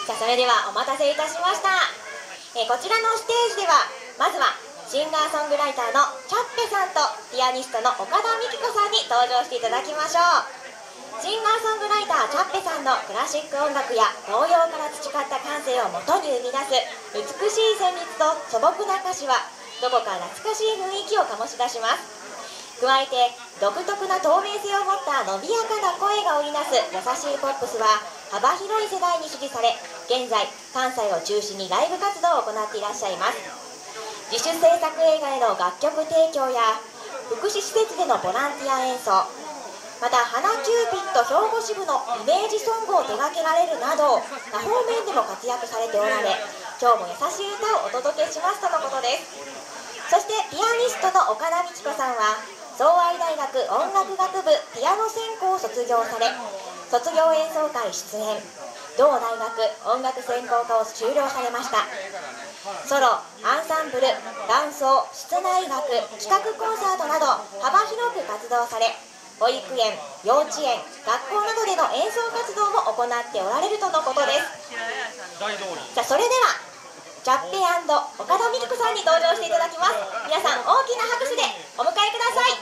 さあ、それではお待たせいたしました。こちらのステージではまずはシンガーソングライターのチャッペさんとピアニストの岡田美希子さんに登場していただきましょう。シンガーソングライターチャッペさんのクラシック音楽や童謡から培った感性をもとに生み出す美しい旋律と素朴な歌詞はどこか懐かしい雰囲気を醸し出します。加えて独特な透明性を持った伸びやかな声が織りなす優しいポップスは幅広い世代に支持され、現在関西を中心にライブ活動を行っていらっしゃいます。自主制作映画への楽曲提供や福祉施設でのボランティア演奏、また花キューピッド兵庫支部のイメージソングを手掛けられるなど多方面でも活躍されておられ、今日も優しい歌をお届けしますとのことです。そしてピアニストの岡田美希子さんは相愛大学音楽学部ピアノ専攻を卒業され、卒業演奏会出演、同大学音楽専攻科を修了されました。ソロ、アンサンブル、伴奏、室内楽、企画コンサートなど幅広く活動され、保育園、幼稚園、学校などでの演奏活動も行っておられるとのことです。さあ、それではチャッペ&岡田美希子さんに登場していただきます。皆さん大きな拍手でお迎えください。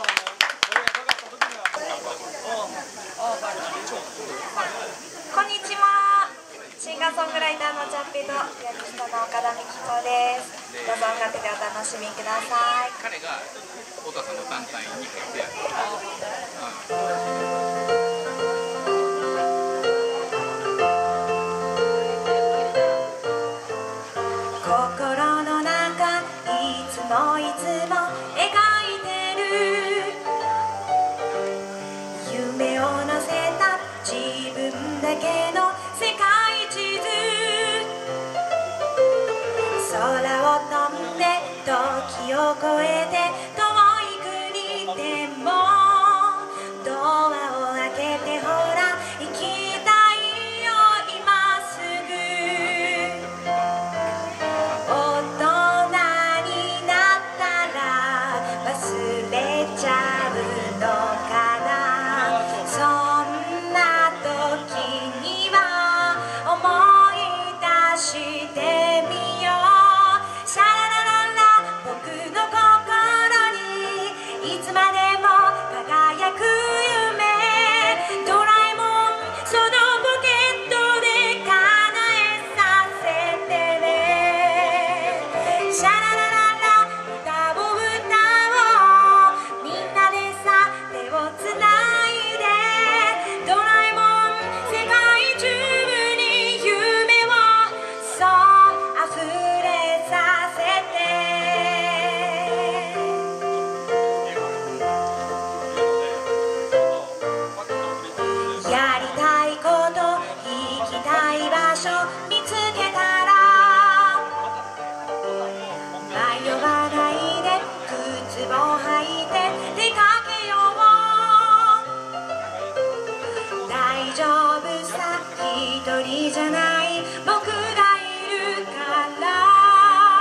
こんにちは。シンガーソングライターのチャッペとピアニストの岡田美希子です。どうぞ音楽でお楽しみください。 彼が太田さんの団体に入ってやる。 心の中いつも描いてる夢を乗せた自分だけの世界地図、空を飛んで時を越えて遠い国でもドアを開けてほら行きたいよ今すぐ。大人になったら忘れちゃうのかな、そんな時には思い出してみよう。シャララララ僕の心にいつまでも輝く夢、ドラえもんそのポケットで叶えさせてね。シャララララ歌を歌おうみんなでさ手をつないで、ドラえもん世界中に夢をそう溢れさせて。やりたいこと行きたい場所見つけたら迷わないで靴を履いて出かけよう。大丈夫さ一人じゃない僕がいるから、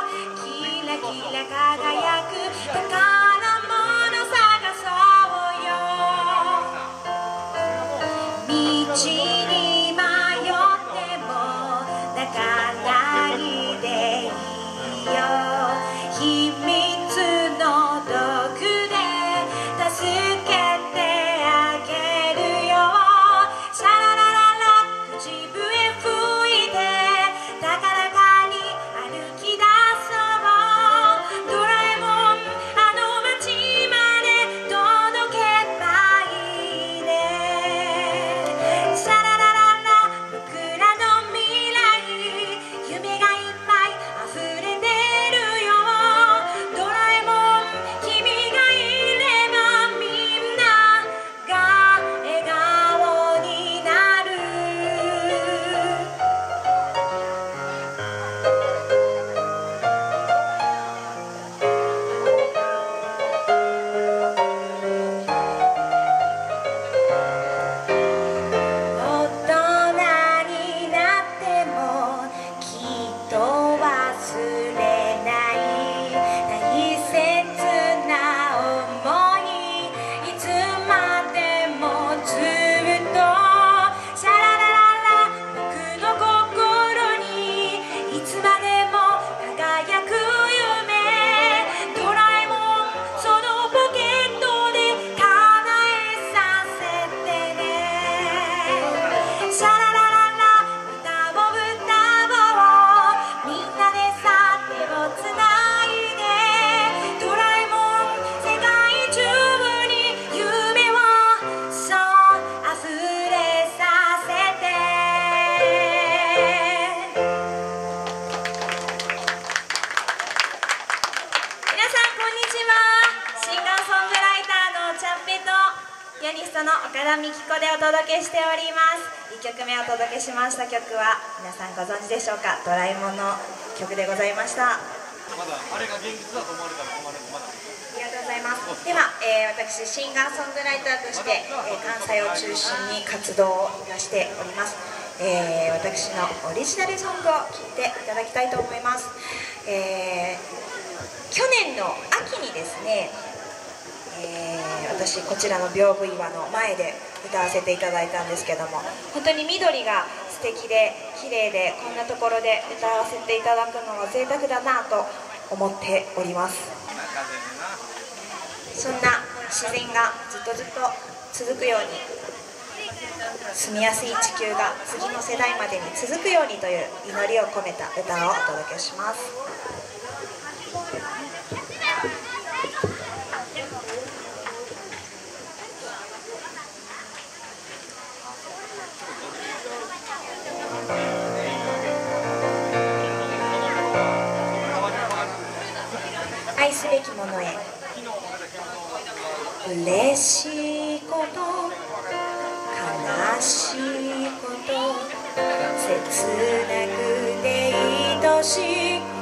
キラキラ輝く宝物探そうよ。道に迷っても泣かないでいいよ、秘密の毒で助けてあげるよ。シャララララ口笛吹いて高らかに歩き出そう。ドラえもんあの街まで届けばいいね。シャラシャララララ歌を歌おう、みんなでさ手をつないで、ドラえもん世界中に夢をそう溢れさせて。皆さんこんにちは。シンガーソングライターのチャッペとピアニストの岡田美希子でお届けしております。1曲目お届けしました曲は皆さんご存知でしょうか。ドラえもんの曲でございました。 まだあれが現実だと思われたら困る。まだありがとうございます。では、私シンガーソングライターとして、関西を中心に活動を出しております。私のオリジナルソングを聴いていただきたいと思います。去年の秋にですね、私こちらの屏風岩の前で歌わせていただいたんですけども、本当に緑が素敵で綺麗で、こんなところで歌わせていただくのは贅沢だなと思っております。そんな自然がずっと続くように、住みやすい地球が次の世代までに続くようにという祈りを込めた歌をお届けします。愛すべきものへ。嬉しいこと、悲しいこと、切なくて愛しいこと、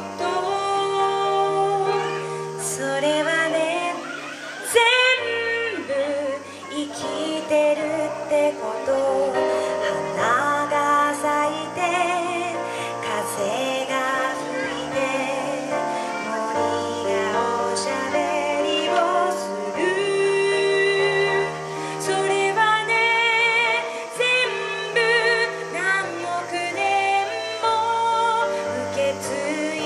それはね全部生きてるってこと。花が咲いて風が吹いて森がおしゃべりをする、それはね全部何億年も受け継い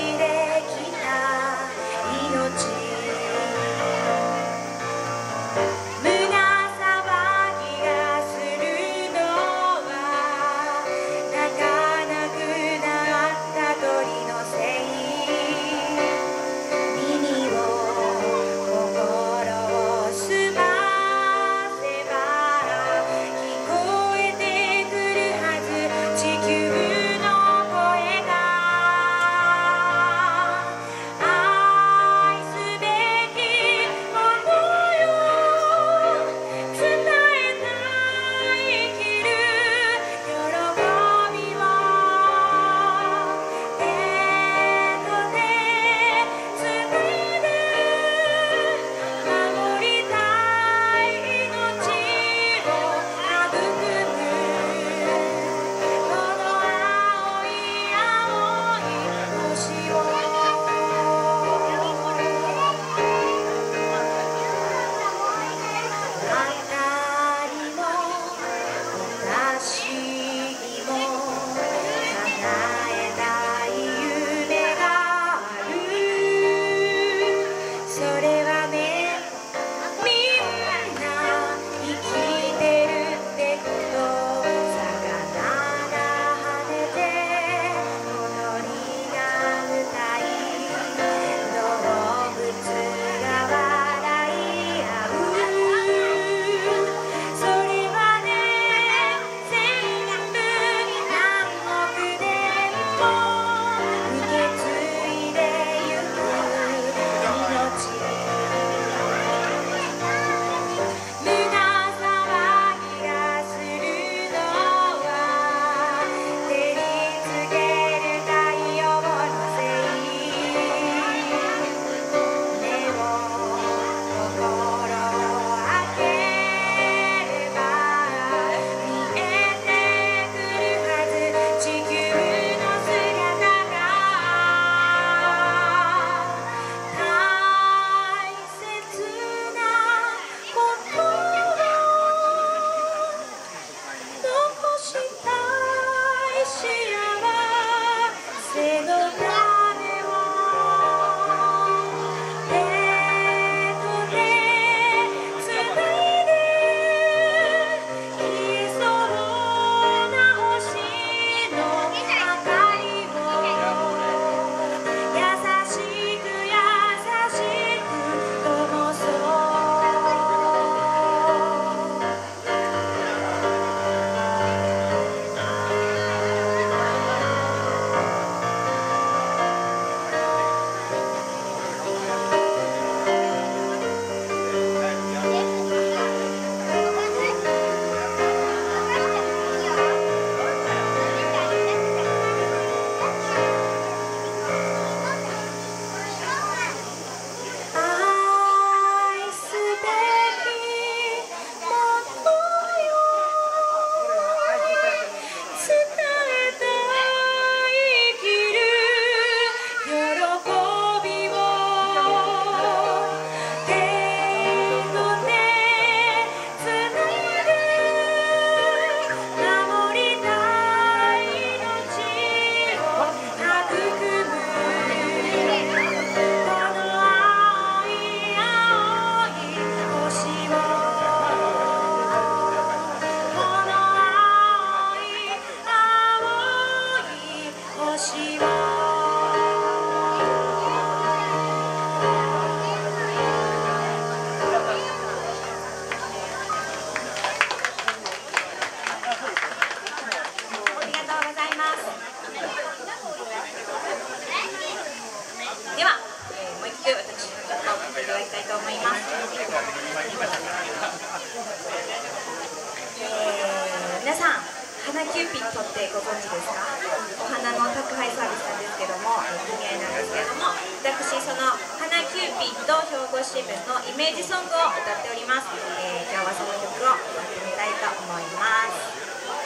さん、花キューピッドってご存知ですか？お花の宅配サービスなんですけども、組合なんですけども、私その花キューピッド兵庫支部のイメージソングを歌っております。今日はその曲を歌ってみたいと思います。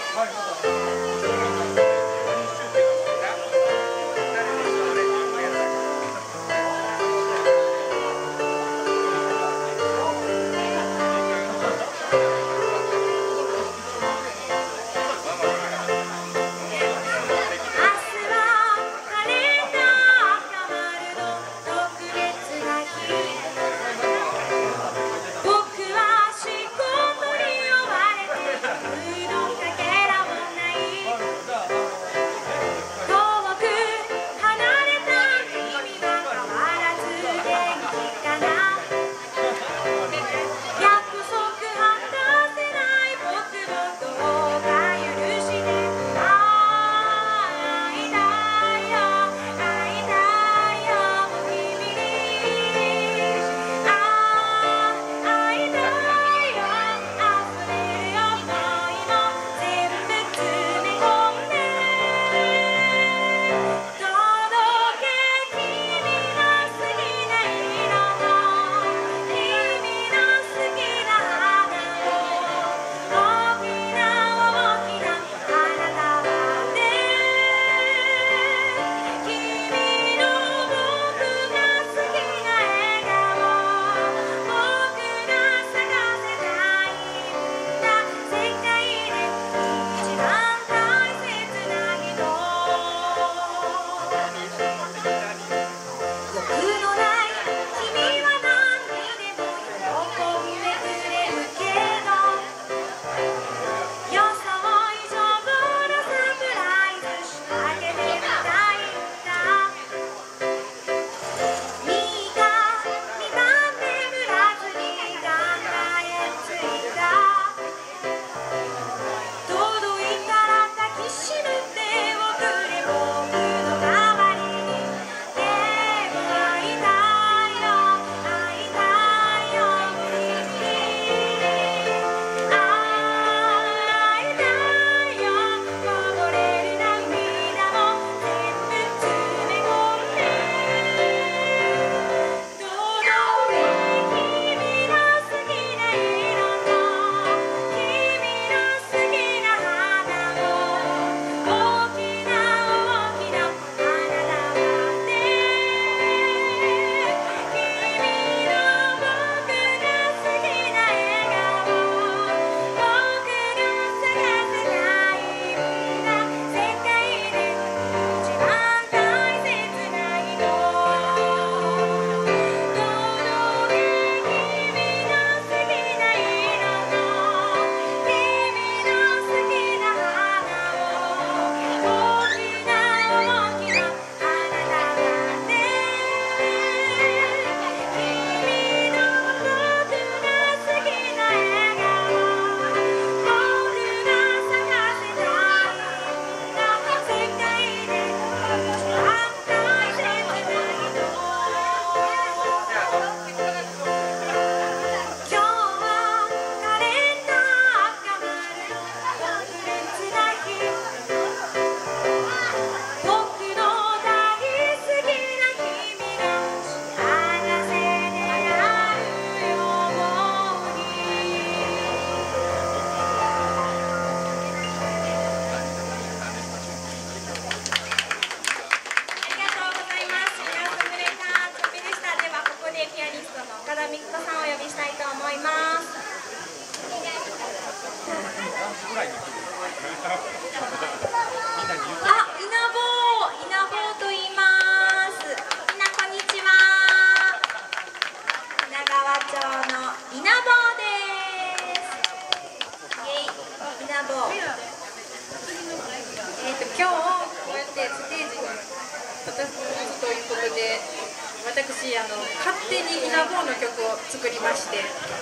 今日こうやってステージに立たせてということで、私勝手にイナボーの曲を作りまして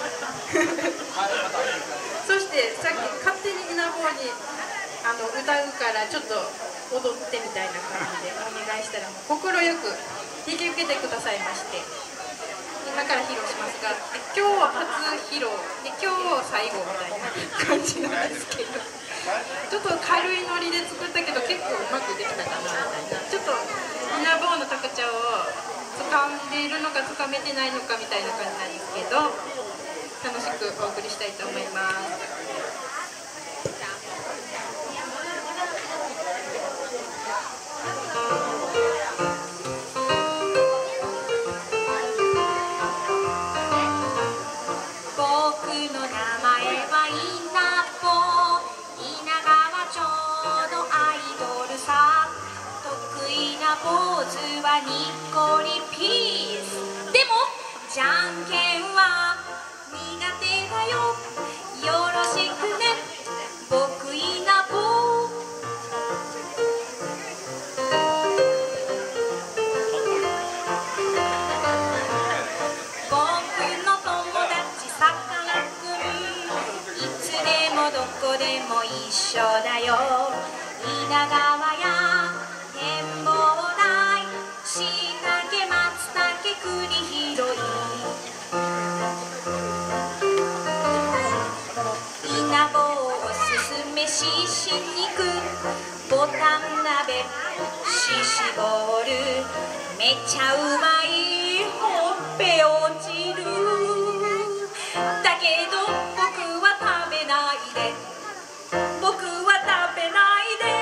そしてさっき勝手にイナボーに歌うからちょっと踊ってみたいな感じでお願いしたら快く引き受けてくださいまして、今から披露しますが、今日は初披露で今日最後みたいな感じなんですけどと軽いノリで作ったけど結構うまくできたかなみたいな、ちょっとイナボウの特徴を掴んでいるのか掴めてないのかみたいな感じなんですけど、楽しくお送りしたいと思います。 ポーズはにっこりピース。でもじゃんけんは苦手だよ、よろしくね僕いなぼ。僕の友達さかなクン、いつでもどこでも一緒だよ。稲川や展望台、しいたけ松茸栗拾い、稲ぼうおすすめしし肉、ボタン鍋ししボール、めちゃうまいほっぺ落ちる。だけど僕は食べないで、僕は食べないで。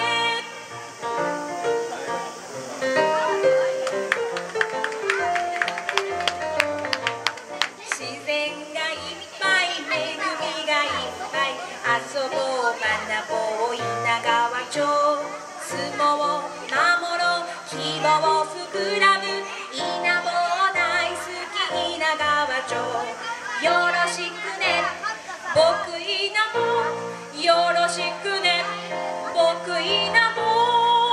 自然がいっぱい、恵みがいっぱい、遊ぼう学ぼう稲川町、相撲を守ろう希望を膨らむ、稲ぼう大好き稲川町、よろしくね僕稲ぼう、よろしくね僕稲ぼう。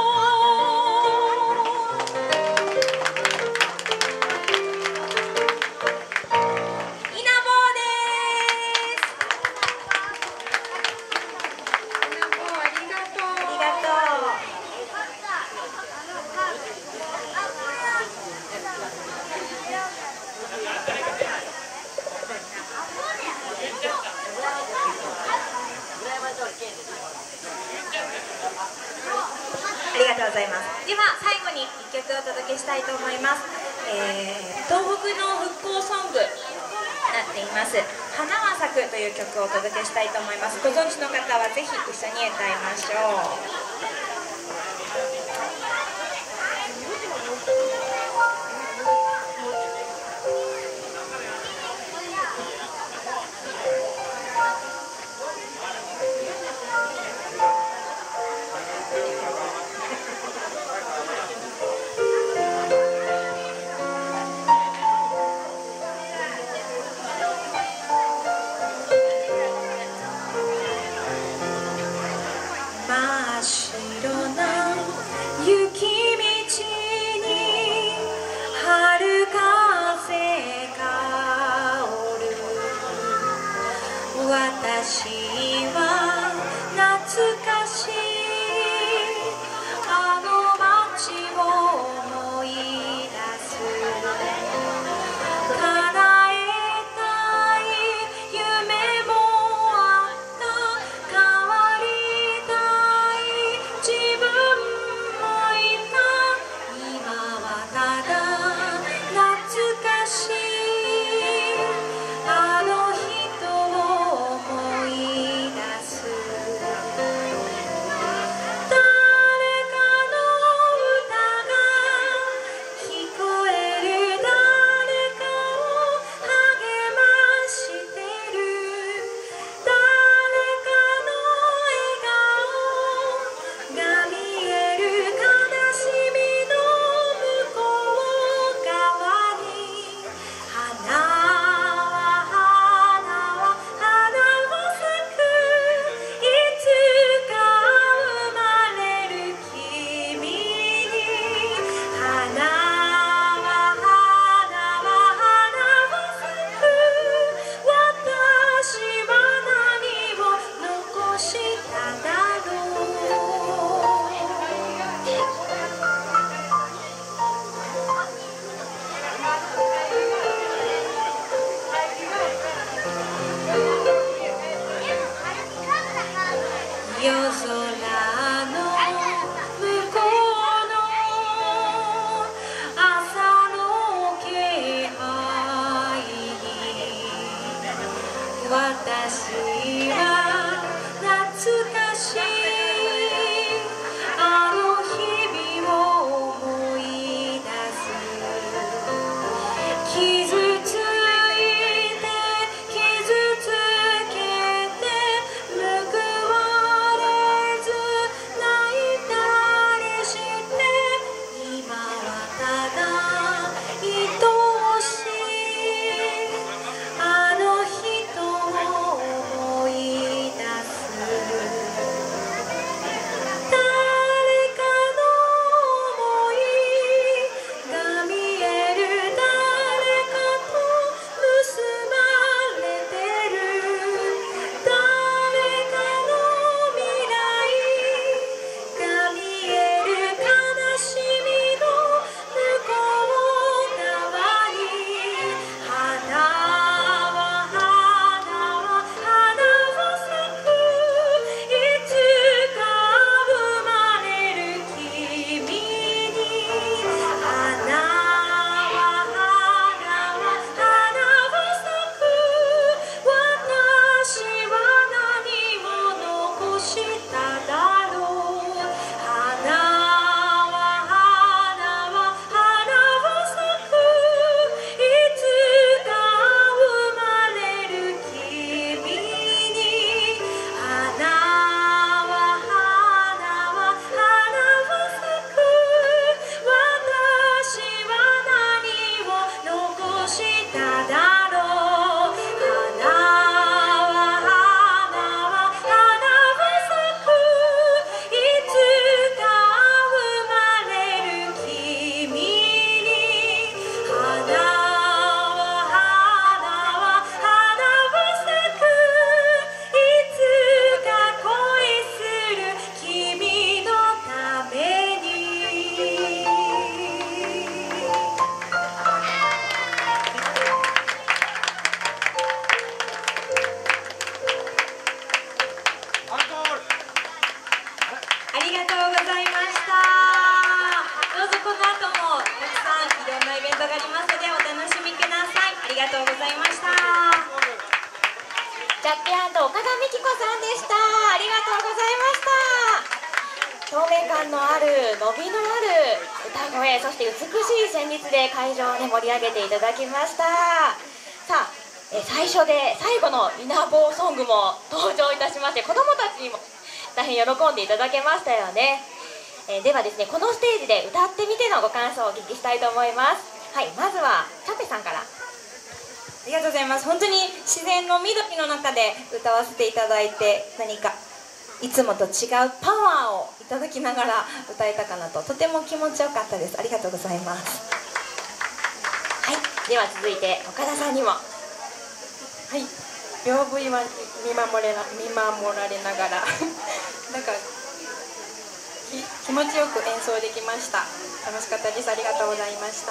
ありがとうございます。では最後に1曲お届けしたいと思います。東北の復興ソングになっています「花は咲く」という曲をお届けしたいと思います。ご存知の方はぜひ一緒に歌いましょう。 真っ白な雪道に春風香る、私は懐かしいあの街を思い出す。叶えたい夢もあった、変わりたい自分もいた、今はただ懐かしいあの人を思い出す。誰かの歌が聞こえる、誰かを励ましてる、誰かの笑顔が見える、悲しみの向こう側に花は咲く、いつか生まれる君に。花は咲く、私は何を残しただろう。 夜空の向こうの朝の気配に私は懐かしいあの日々を思い出す傷ついて傷つけて報われず泣いたりして今はただ愛しいあの人を思い出す誰かの想いが見える誰かと結ばれてる誰かの未来が見える悲しみの向こう側に花は花は花は咲くいつか生まれる君に花は花は花は咲く私は何を残しただろう花は花は花は咲くいつか生まれる君に花は花は花は咲く私は何を残しただろう花は花は花は咲くいつか生まれる君に花は花は花は咲くいつか恋する君のためにアンコール。 ありがとうございました。どうぞこの後もたくさんいろんなイベントがありますのでお楽しみください。ありがとうございました。 ジャッピー&岡田美希子さんでした。ありがとうございました。透明感のある伸びのある歌声、そして美しい旋律で会場を、ね、盛り上げていただきました。さあ、最初で最後のイナボーソングも登場いたしまして、子どもたちにも大変喜んでいただけましたよね。ではですね、このステージで歌ってみてのご感想をお聞きしたいと思います。はい、まずはチャペさんから。 ありがとうございます。本当に自然の緑の中で歌わせていただいて、何かいつもと違うパワーをいただきながら歌えたかなと、とても気持ちよかったです。ありがとうございます。 はい、では続いて岡田さんにも。 はい、屏風は見守られながらなんか気持ちよく演奏できました。楽しかったです。ありがとうございました。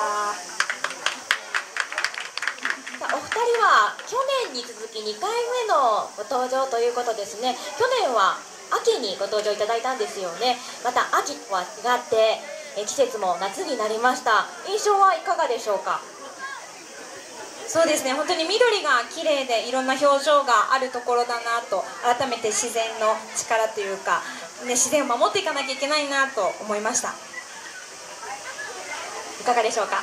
さあ、お二人は去年に続き2回目のご登場ということですね。去年は秋にご登場いただいたんですよね。また秋とは違って季節も夏になりました。印象はいかがでしょうか？ そうですね、本当に緑が綺麗でいろんな表情があるところだなと、改めて自然の力というか、ね、自然を守っていかなきゃいけないなと思いました。 いかがでしょうか？ はい、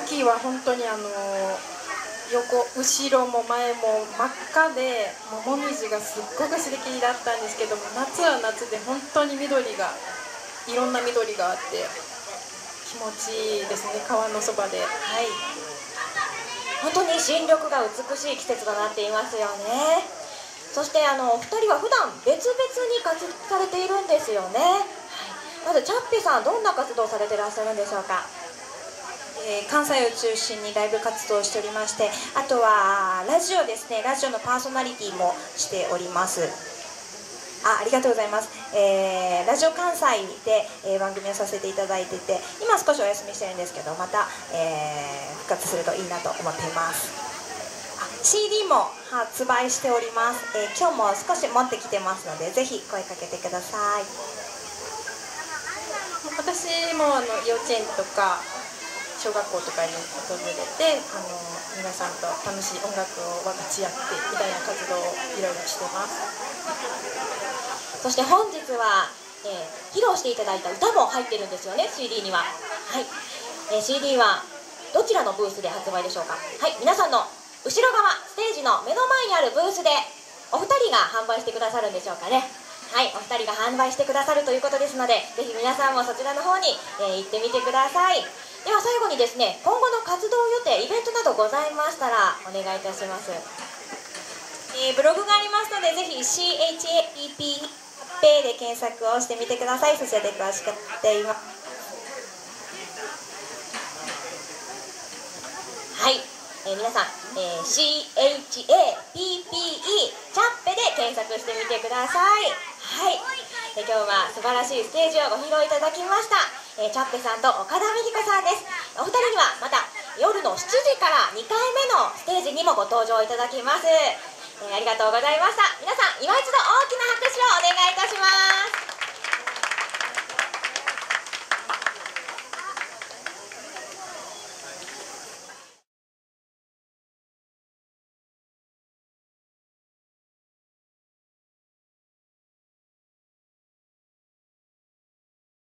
秋は本当に後ろも前も真っ赤で、もみじがすっごく素敵だったんですけども、夏は夏で本当にいろんな緑があって気持ちいいですね。川のそばで、はい、 本当に新緑が美しい季節となっていますよね。そしてお二人は普段別々に活動されているんですよね。はい、まずチャッピさん、どんな活動をされていらっしゃるんでしょうか？ 関西を中心にライブ活動をしておりまして、あとはラジオですね、ラジオのパーソナリティもしております。ありがとうございます。ラジオ関西で、番組をさせていただいてて、今少しお休みしてるんですけど、また、復活するといいなと思っています。 CD も発売しております。今日も少し持ってきてますので、ぜひ声かけてください。 私も幼稚園とか小学校とかに訪れて皆さんと楽しい音楽を分かち合ってみたいな活動をいろいろしてます。 そして本日は、披露していただいた歌も入ってるんですよね、 CD には。はい、CD はどちらのブースで発売でしょうか。はい、皆さんの後ろ側、ステージの目の前にあるブースでお二人が販売してくださるんでしょうかね。はい、お二人が販売してくださるということですので、ぜひ皆さんもそちらの方に、行ってみてください。では最後にですね、今後の活動予定、イベントなどございましたらお願いいたします。 ブログがありますので、ぜひ CHAPP で検索をしてみてください。そちらで詳しくやっています。 はい、皆さん、CHAPPE チャッペで検索してみてください。はい、今日は素晴らしいステージをご披露いただきました。チャッペさんと岡田美希子さんです。お二人にはまた夜の7時から2回目のステージにもご登場いただきます。ありがとうございました。皆さん今一度大きな拍手をお願い